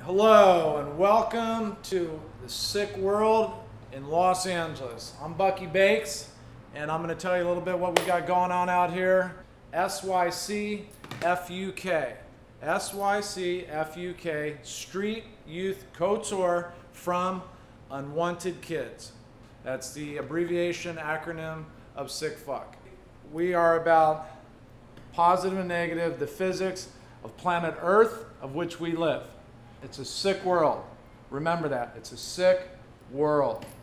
Hello and welcome to the sick world in Los Angeles. I'm Bucky Bakes and I'm going to tell you a little bit what we got going on out here. SYC FUK. SYC FUK, Street Youth Couture from Unwanted Kids. That's the abbreviation acronym of Sick Fuck. We are about positive and negative, the physics of planet Earth of which we live. It's a sick world. Remember that. It's a sick world.